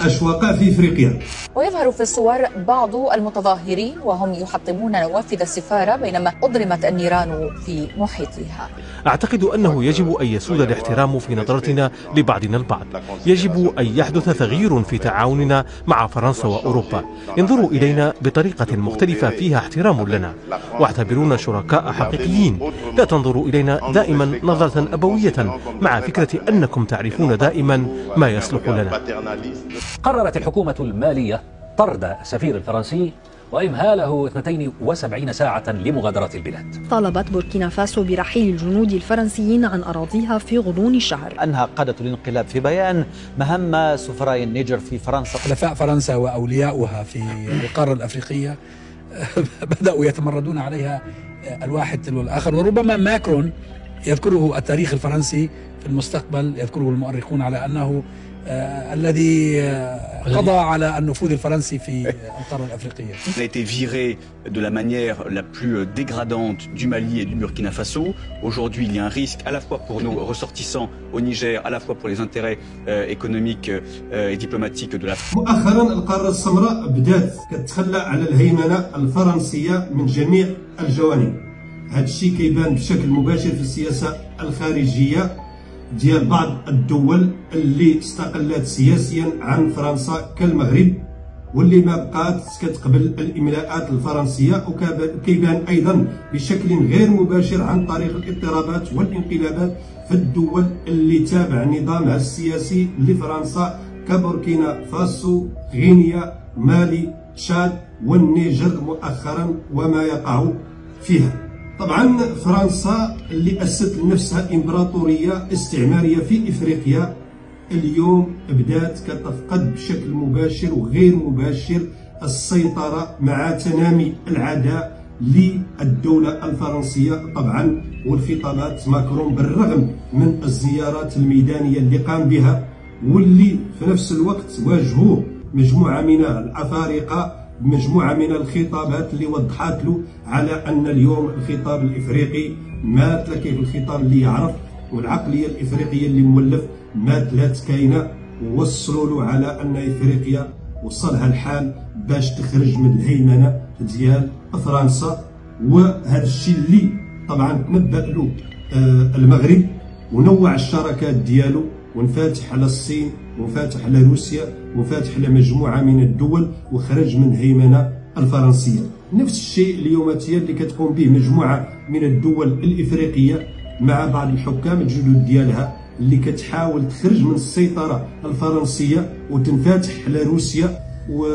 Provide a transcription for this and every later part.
أشواق في إفريقيا. ويظهر في الصور بعض المتظاهرين وهم يحطمون نوافذ السفارة بينما أضرمت النيران في محيطها. أعتقد أنه يجب أن يسود الاحترام في نظرتنا لبعضنا البعض. يجب أن يحدث تغيير في تعاوننا مع فرنسا وأوروبا. انظروا إلينا بطريقة مختلفة فيها احترام لنا، واعتبرونا شركاء حقيقيين. لا تنظروا إلينا دائما نظرة أبوية مع فكرة أنكم تعرفون دائما ما يصلح لنا. قررت الحكومة المالية طرد السفير الفرنسي وإمهاله 72 ساعة لمغادرة البلاد. طالبت بوركينا فاسو برحيل الجنود الفرنسيين عن أراضيها في غضون الشهر. أنهى قادة الانقلاب في بيان مهمة سفراء النيجر في فرنسا. حلفاء فرنسا وأولياؤها في القارة الأفريقية بدأوا يتمردون عليها الواحد تلو الآخر، وربما ماكرون يذكره التاريخ الفرنسي في المستقبل، يذكره المؤرخون على أنه الذي قضى على النفوذ الفرنسي في القارة الأفريقية. On a été viré de la manière la plus dégradante du Mali et du Burkina Faso. Aujourd'hui, il y a un risque à la fois pour nos ressortissants au Niger, à la fois pour les intérêts économiques et diplomatiques de la France. مؤخرا القارة السمراء بدات كتخلى على الهيمنة الفرنسية من جميع الجوانب. هذا الشيء كيبان بشكل مباشر في السياسة الخارجية ديال بعض الدول اللي استقلت سياسيا عن فرنسا كالمغرب، واللي ما بقات كتقبل الاملاءات الفرنسيه، وكيبان ايضا بشكل غير مباشر عن طريق الاضطرابات والانقلابات في الدول اللي تابع نظامها السياسي لفرنسا كبوركينا فاسو، غينيا، مالي، تشاد والنيجر مؤخرا وما يقع فيها. طبعا فرنسا اللي أسست لنفسها إمبراطورية استعمارية في إفريقيا اليوم بدات كتفقد بشكل مباشر وغير مباشر السيطرة مع تنامي العداء للدولة الفرنسية طبعا والخطابات ماكرون، بالرغم من الزيارات الميدانية اللي قام بها، واللي في نفس الوقت واجهوه مجموعة من الأفارقة مجموعة من الخطابات اللي وضحت له على أن اليوم الخطاب الإفريقي مات، كيف الخطاب اللي يعرف والعقلية الإفريقية اللي مولف مات لا كاينة، ووصلوا له على أن إفريقيا وصلها الحال باش تخرج من الهيمنة ديال فرنسا. وهذا الشيء اللي طبعا تنبأ له المغرب ونوع الشراكات ديالو ونفاتح على الصين وفاتح على روسيا وفاتح على مجموعة من الدول وخرج من الهيمنة الفرنسية. نفس الشيء اليوماتية اللي كتقوم به مجموعة من الدول الإفريقية مع بعض الحكام الجدد ديالها اللي كتحاول تخرج من السيطرة الفرنسية وتنفتح على روسيا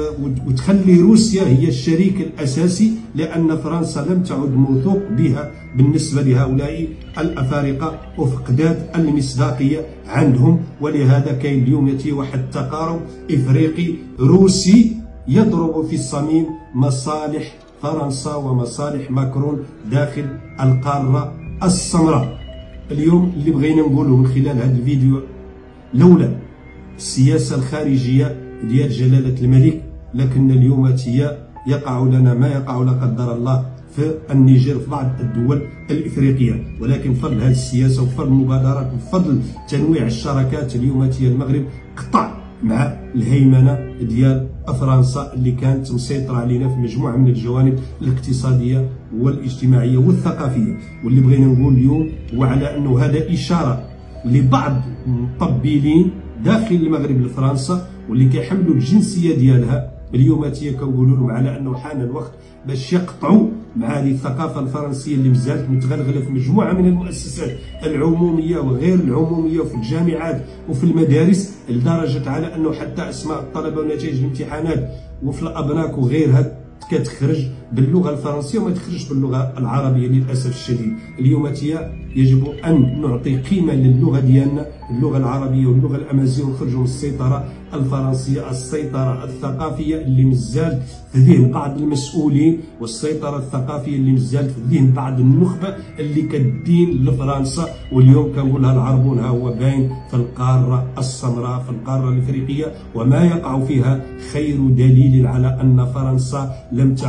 وتخلي روسيا هي الشريك الأساسي، لأن فرنسا لم تعد موثوق بها بالنسبة لهؤلاء الأفارقة وفقدات المصداقية عندهم. ولهذا كاين اليوم يأتي واحد التقارب إفريقي روسي يضرب في الصميم مصالح فرنسا ومصالح ماكرون داخل القارة السمراء. اليوم اللي بغينا نقوله من خلال هذا الفيديو، لولا السياسة الخارجية ديال جلالة الملك لكن اليوم يقع لنا ما يقع لا قدر الله في النيجر في بعض الدول الإفريقية، ولكن بفضل هذه السياسة وبفضل المبادرات وبفضل تنويع الشراكات اليوم المغرب قطع مع الهيمنة ديال فرنسا اللي كانت مسيطرة علينا في مجموعة من الجوانب الاقتصادية والاجتماعية والثقافية. واللي بغينا نقول اليوم هو على أنه هذا إشارة لبعض المطبلين داخل المغرب لفرنسا واللي كيحملوا الجنسية ديالها اليوم كنقولوا لهم على أنه حان الوقت باش يقطعوا مع هذه الثقافة الفرنسية اللي مازالت متغلغلة في مجموعة من المؤسسات العمومية وغير العمومية وفي الجامعات وفي المدارس، لدرجة على أنه حتى أسماء الطلبة ونتائج الامتحانات وفي الأبناك وغيرها كتخرج باللغة الفرنسية وما تخرجش باللغة العربية للأسف الشديد. اليوم يجب أن نعطي قيمة للغة ديالنا، اللغة العربية واللغة الأمازيغية، ونخرجوا من السيطرة الفرنسية، السيطرة الثقافية اللي مازالت في ذهن بعض المسؤولين، والسيطرة الثقافية اللي مازالت في ذهن بعض النخبة اللي كدين لفرنسا. واليوم كنقولها العربون ها هو باين في القارة السمراء في القارة الإفريقية، وما يقع فيها خير دليل على أن فرنسا لم تعد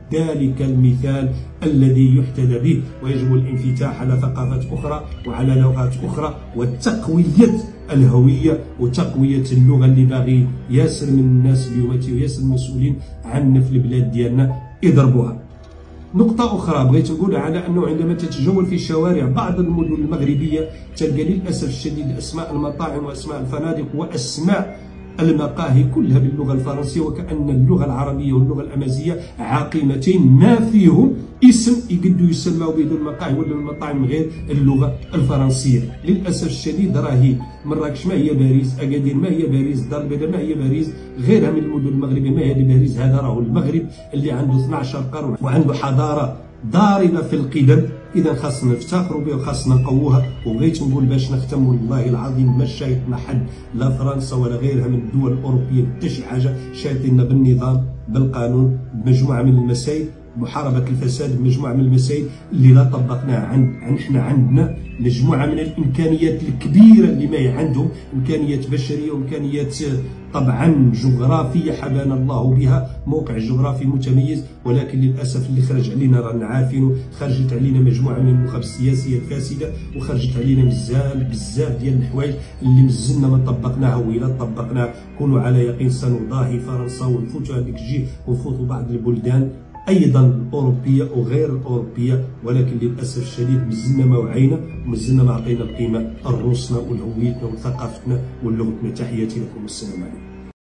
ذلك المثال الذي يحتذى به، ويجب الانفتاح على ثقافات أخرى وعلى لغات أخرى وتقوية الهوية وتقوية اللغة اللي باغي ياسر من الناس اليوم وياسر المسؤولين عنا في البلاد ديالنا يضربوها. نقطة أخرى بغيت نقول على أنه عندما تتجول في شوارع بعض المدن المغربية تلقى للأسف الشديد أسماء المطاعم وأسماء الفنادق وأسماء المقاهي كلها باللغة الفرنسية، وكأن اللغة العربية واللغة الأمازيغية عاقمتين ما فيهم اسم يقدوا يسموا به المقاهي ولا المطاعم غير اللغة الفرنسية. للأسف الشديد راهي مراكش ما هي باريس، أكادير ما هي باريس، الدار البيضاء ما هي باريس، غيرها من المدن المغربية ما هي باريس. هذا راهو المغرب اللي عنده 12 قرن وعنده حضارة ضاربة في القدم. إذا خاصنا نفتخروا بها وخاصنا نقووها. وبغيت نقول باش نختم، والله العظيم ما شايطنا حد لا فرنسا ولا غيرها من الدول الأوروبية حتى شي حاجة، شايطيننا بالنظام بالقانون بمجموعة من المسائل، محاربة الفساد بمجموعة من المسائل اللي لا طبقناها. احنا عندنا مجموعة من الإمكانيات الكبيرة اللي ما عندهم، إمكانيات بشرية وإمكانيات طبعا جغرافية حبانا الله بها، موقع جغرافي متميز، ولكن للأسف اللي خرج علينا رانا عارفينه. خرجت علينا مجموعة من النخب السياسية الفاسدة، وخرجت علينا بزاف ديال الحوايج اللي مزلنا ما طبقناها، وإلا طبقناها كونوا على يقين سنضاهي فرنسا ونفوتوا هذيك الجهة ونفوتوا بعض البلدان أيضا الأوروبية وغير الأوروبية. ولكن للأسف الشديد مازلنا ما وعينا ومازلنا ما عطينا القيمة لروسنا ولهويتنا وثقافتنا ولغتنا. تحياتي لكم والسلام عليكم.